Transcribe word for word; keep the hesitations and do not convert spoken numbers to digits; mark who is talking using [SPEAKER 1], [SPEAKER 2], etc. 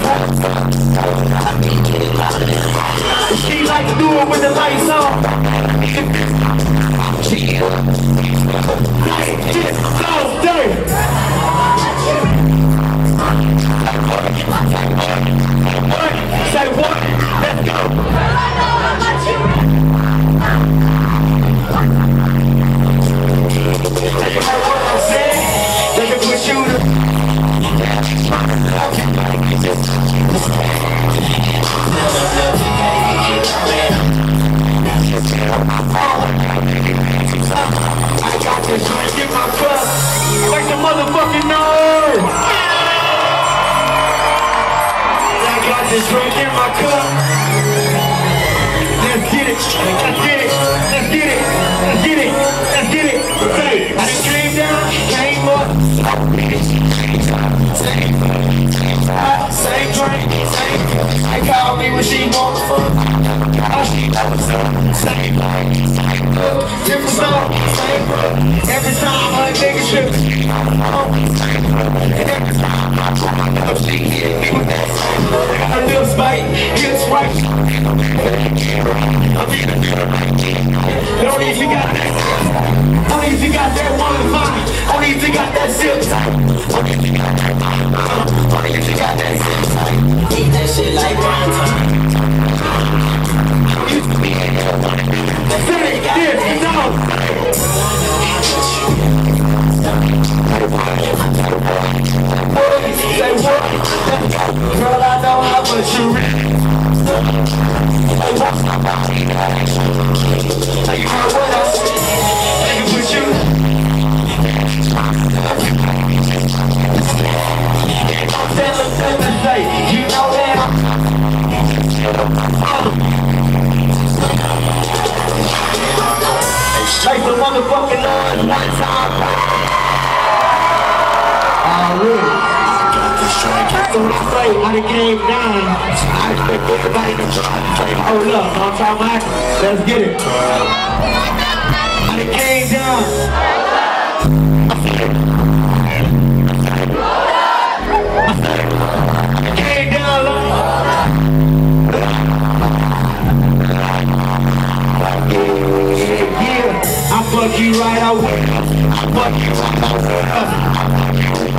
[SPEAKER 1] She like to do it with the lights on. So dirty. What? Say what? Let's go. They can put you to I got this drink in my cup, like the motherfucking nerve. I got this drink in my cup. Let's get it, let's get it, let's get it, let's get it, let's get it. Hey, I just came down, came up. Same, same drink, same. They call me when she wants fuck. Same, different song, same. Every time I nigga trip. Her lips bite, hips right. Don't even got that. Don't even got that one line. Don't even got that zip tight. Don't even got that. Don't even got that zip tight. Eat that shit like prime time. Say it, yeah, no. Say what? Girl, I know how much you read. You heard what I said? Nigga with you. Tell them, tell them, say, you know that. Like the motherfucking Lord one time. Already. So let's say, I done came down. I expect everybody to try to play. Hold up, I'm talking about. Let's get it. I done came down. I came down, yeah, I fuck you right, I will. I fuck you right, I will.